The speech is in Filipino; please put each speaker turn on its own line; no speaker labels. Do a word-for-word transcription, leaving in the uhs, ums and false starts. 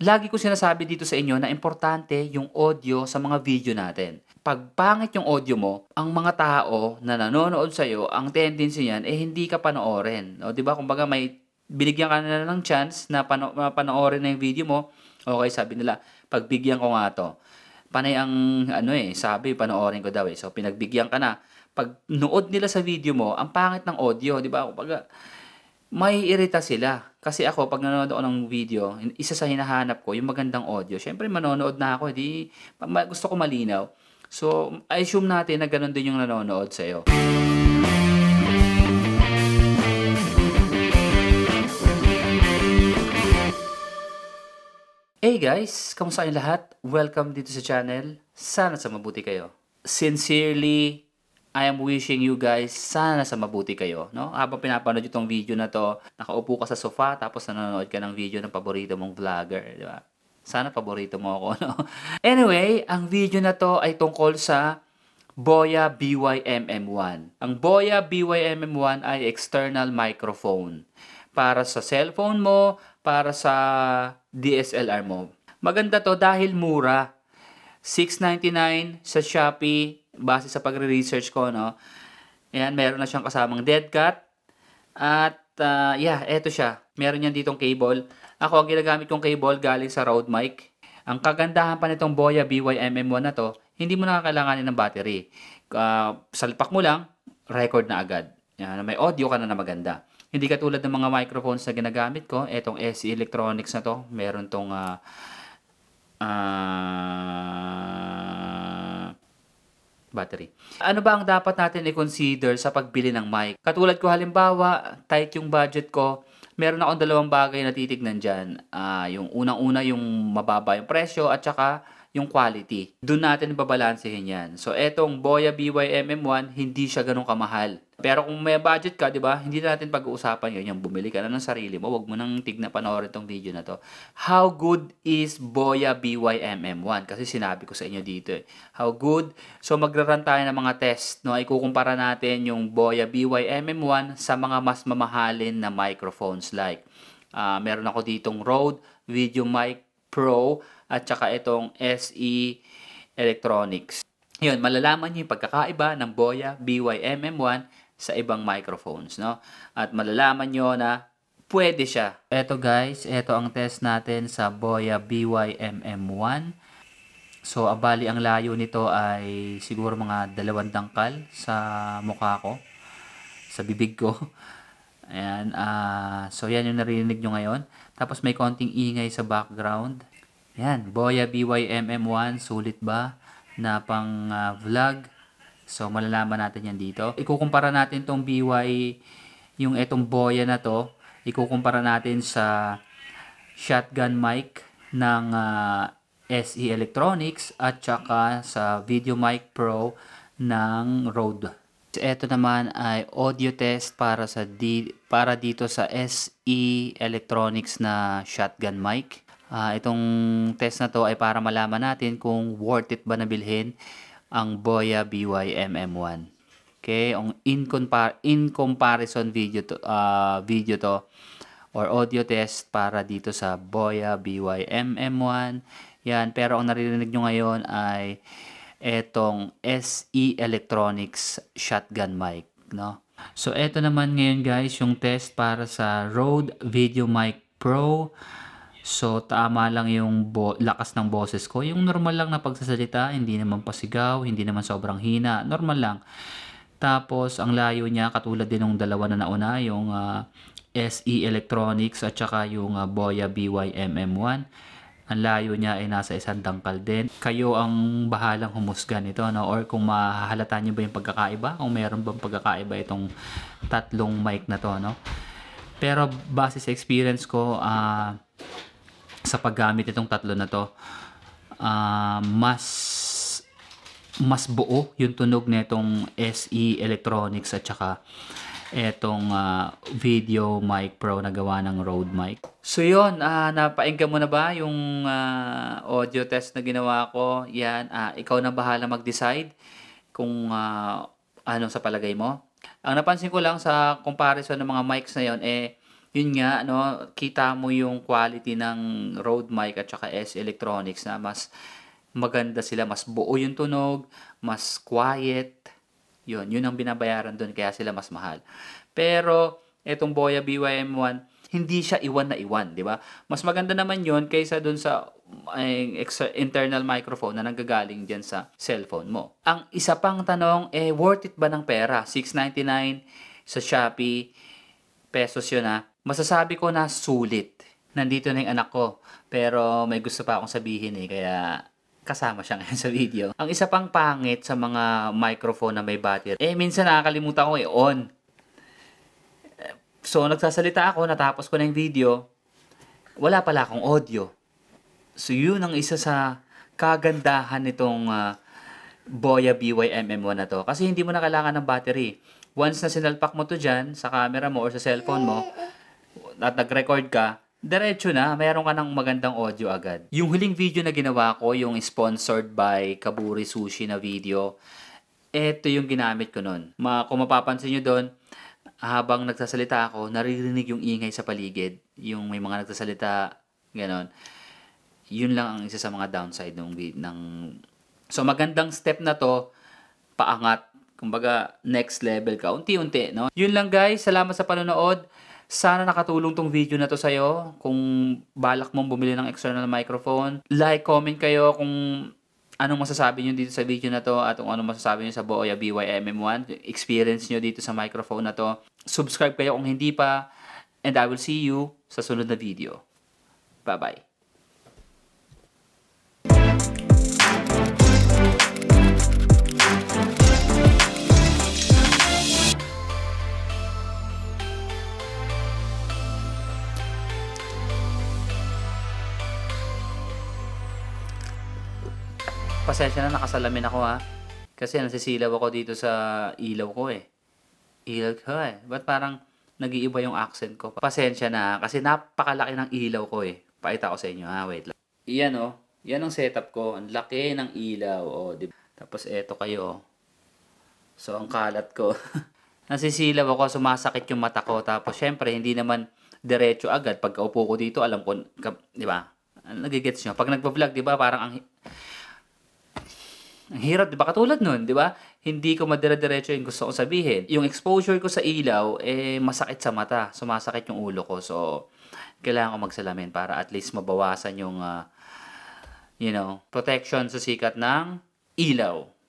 lagi ko sinasabi dito sa inyo na importante yung audio sa mga video natin. 'Pag pangit yung audio mo, ang mga tao na nanonood sa'yo, ang tendency niyan, eh, hindi ka panoorin. O 'di ba kumbaga may binigyan ka na ng chance na pano na panoorin na yung video mo, okey sabi nila, "Pagbigyan ko nga 'to." Panay ang ano, eh, sabi panoorin ko daw, eh. So pinagbigyan ka na, 'pag nood nila sa video mo, ang pangit ng audio, 'di ba? Kumbaga maiirita sila. Kasi ako 'pag nanonood ako ng video, isa sa hinahanap ko yung magandang audio. Siyempre manonood na ako, eh, 'di ma gusto ko malinaw. So, I assume natin na gano'n din yung nanonood sa'yo. Hey guys! Kamusta kayong lahat? Welcome dito sa channel. Sana sa mabuti kayo. Sincerely, I am wishing you guys sana sa mabuti kayo, no? Habang pinapanood itong video na 'to, nakaupo ka sa sofa tapos nanonood ka ng video ng paborito mong vlogger, di ba? Sana paborito mo ako, no? Anyway, ang video na 'to ay tungkol sa Boya B Y M M one. Ang Boya B Y M M one ay external microphone para sa cellphone mo, para sa D S L R mo. Maganda 'to dahil mura. six ninety-nine sa Shopee base sa pagre-research ko, no. Ayan, meron na siyang kasamang dead cat at uh, yeah, eto siya. Meron yan ditong cable. Ako ang ginagamit kong cable galing sa Rode mic. Ang kagandahan pa nitong Boya B Y M M one na 'to, hindi mo na kakailanganin ng battery. Uh, salpak mo lang, record na agad. Yan, may audio ka na na maganda. Hindi katulad ng mga microphones na ginagamit ko, etong S E Electronics na 'to, meron tong uh, uh, battery. Ano ba ang dapat natin i-consider sa pagbili ng mic? Katulad ko halimbawa, tight yung budget ko, meron akong dalawang bagay na titignan dyan. Uh, yung unang-una yung mababa yung presyo at saka yung quality. Doon natin babalansehin yan. So, etong Boya B Y M M one, hindi siya ganun kamahal. Pero kung may budget ka, di ba, hindi natin pag-uusapan yun. Yung bumili ka na ng sarili mo, wag mo nang tignan panoorin tong video na to. How good is Boya B Y M M one? Kasi sinabi ko sa inyo dito eh. How good? So, magra-run tayo ng mga test. No? Ikukumpara natin yung Boya B Y M M one sa mga mas mamahalin na microphones like. Uh, meron ako ditong Rode VideoMic Pro at saka itong S E Electronics. Yun, malalaman niyo yung pagkakaiba ng Boya B Y M M one sa ibang microphones, no? At malalaman niyo na pwede siya. Eto guys, eto ang test natin sa Boya B Y M M one. So, abali ang layo nito ay siguro mga dalawang dangkal sa mukha ko, sa bibig ko. Ayan, uh, so yan yung narinig nyo ngayon. Tapos may konting ingay sa background. Yan, Boya B Y M M one, sulit ba na pang uh, vlog? So, malalaman natin yan dito. Ikukumpara natin tong B Y, yung etong Boya na to, ikukumpara natin sa shotgun mic ng uh, S E Electronics at saka sa VideoMic Pro ng Rode. Ito naman ay audio test para sa di, para dito sa S E Electronics na shotgun mic. Uh, itong test na to ay para malaman natin kung worth it ba na bilhin ang Boya B Y M M one. Okay, ang in, compar in comparison video to, uh, video to or audio test para dito sa Boya B Y M M one. Yan, pero ang naririnig nyo ngayon ay etong S E Electronics shotgun mic, no? So, eto naman ngayon guys, yung test para sa Rode VideoMic Pro. So, tama lang yung lakas ng boses ko. Yung normal lang na pagsasalita, hindi naman pasigaw, hindi naman sobrang hina. Normal lang. Tapos, ang layo niya, katulad din ng dalawa na nauna, yung uh, S E Electronics at saka yung uh, Boya B Y M M one. Ang layo niya ay nasa isang dangkal din. Kayo ang bahalang humusga nito, no? Or kung mahahalata niyo ba yung pagkakaiba, kung meron bang pagkakaiba itong tatlong mic na to, no? Pero base sa experience ko, ah... Uh, sa paggamit itong tatlo na to, uh, mas mas buo yung tunog nitong S E Electronics at saka etong uh, VideoMic Pro na gawa ng Rode mic. So yun, uh, napainggan mo na ba yung uh, audio test na ginawa ko? Yan, uh, ikaw na bahala mag-decide kung uh, ano sa palagay mo. Ang napansin ko lang sa comparison ng mga mics na yon, eh Yun nga, no, kita mo yung quality ng Rode mic at saka S Electronics na mas maganda sila, mas buo yung tunog, mas quiet. Yun, yun ang binabayaran doon kaya sila mas mahal. Pero etong Boya B Y M one, hindi siya iwan na iwan, di ba? Mas maganda naman yun kaysa doon sa ay, ex- internal microphone na nanggagaling dyan sa cellphone mo. Ang isa pang tanong, eh, worth it ba ng pera? six ninety-nine sa Shopee, pesos yun ha. Masasabi ko na sulit. Nandito na yung anak ko. Pero may gusto pa akong sabihin eh, kaya kasama siya ngayon sa video. Ang isa pang pangit sa mga microphone na may battery, eh minsan nakakalimutan ko i-on. So, nagsasalita ako, natapos ko na yung video, wala pala akong audio. So, yun ang isa sa kagandahan nitong uh, Boya B Y M M one na to. Kasi hindi mo na kailangan ng battery. Once na sinalpak mo to dyan, sa camera mo or sa cellphone mo, at nag-record ka, diretso na, mayroon ka ng magandang audio agad. Yung huling video na ginawa ko, yung sponsored by Kaburi Sushi na video, eto yung ginamit ko nun. Ma, kung mapapansin nyo doon, habang nagsasalita ako, naririnig yung ingay sa paligid. Yung may mga nagsasalita, gano'n. Yun lang ang isa sa mga downside ng, ng... So, magandang step na to, paangat. Kumbaga, next level ka. Unti-unti, no? Yun lang guys. Salamat sa panonood. Sana nakatulong tong video na to sa'yo. Kung balak mong bumili ng external microphone, like, comment kayo kung anong masasabi nyo dito sa video na to at kung anong masasabi nyo sa Boya B Y M M one, experience nyo dito sa microphone na to. Subscribe kayo kung hindi pa, and I will see you sa sunod na video. Bye-bye. Pasensya na, nakasalamin ako ha. Kasi nasisilaw ako dito sa ilaw ko eh. Ilaw ko eh. Ba't parang nag-iiba yung accent ko? Pasensya na kasi napakalaki ng ilaw ko eh. Pakita ko sa inyo ha. Wait lang. Iyan oh. Yan ang setup ko. Ang laki ng ilaw. Oh, diba? Tapos eto kayo. So ang kalat ko. Nasisilaw ako. Sumasakit yung mata ko. Tapos syempre hindi naman diretso agad. Pagka upo ko dito alam ko. Di ba? Nagigets nyo. Pag nagpa-vlog di ba parang ang... Ang hirap, di ba? Katulad nun, di ba? Hindi ko madire-diretso yung gusto kong sabihin. Yung exposure ko sa ilaw, eh, masakit sa mata. Sumasakit yung ulo ko. So, kailangan ko magsalamin para at least mabawasan yung, uh, you know, protection sa sikat ng ilaw.